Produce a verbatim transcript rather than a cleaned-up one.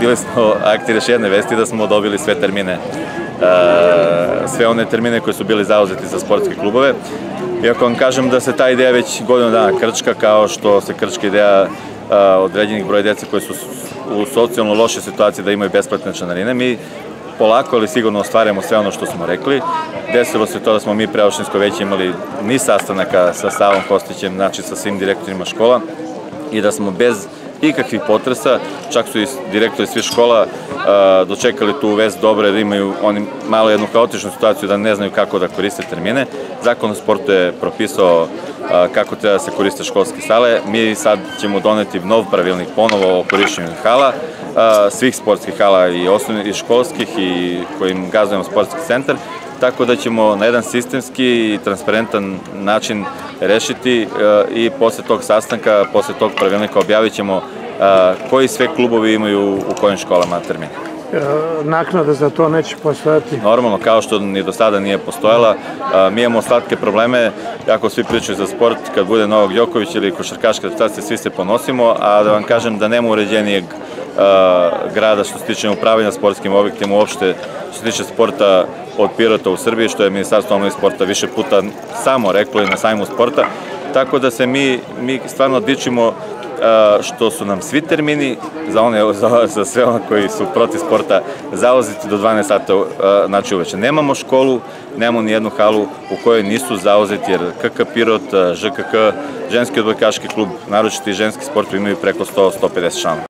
bili smo akti još jedne vesti da smo dobili sve termine, sve one termine koji su bili zauzeti za sportske klubove. Iako vam kažem da se ta ideja već godinu dana krčka, kao što se krčka ideja određenih broja djece koji su u socijalno loše situaciji da imaju besplatne članarine. Mi polako ali sigurno ostvarujemo sve ono što smo rekli. Desilo se to da smo mi preopštinsko veće imali niz sastanaka sa Savom Kostićem, znači sa svim direktorima škola, i da smo bez ikakvih potresa, čak su i direktori svih škola dočekali tu vest dobro, jer imaju oni malo jednu haotičnu situaciju da ne znaju kako da koriste termine. Zakon o sportu je propisao kako treba da se koriste školske sale. Mi sad ćemo doneti nov pravilnik ponovo o korišćenju hala, svih sportskih hala i osnovnih i školskih i kojim gazdujemo sportski centar, tako da ćemo na jedan sistemski i transparentan način rešiti i posle tog sastanka, posle tog pravilnika objavit ćemo koji sve klubovi imaju u kojim školama termin. Naknada za to neće postojati? Normalno, kao što ni do sada nije postojala. Mi imamo slatke probleme, jako svi pričaju za sport, kad bude Novak Đoković ili košarkaška reprezentacija, svi se ponosimo, a da vam kažem da nema uređenijeg grada što se tiče upravljanja sportskim objektima, uopšte što se tiče sporta od Pirota u Srbiji, što je Ministarstvo omladine i sporta više puta samo reklo i na sajmu sporta, tako da se mi stvarno dičimo što su nam svi termini za sve ono koji su protiv sporta zauzeti do dvanaest sata, znači uveče. Nemamo školu, nemamo ni jednu halu u kojoj nisu zauzeti, jer K K Pirot, Ž K K, ženski odbojkaški klub, naročito i ženski sport imaju preko sto do sto pedeset članova.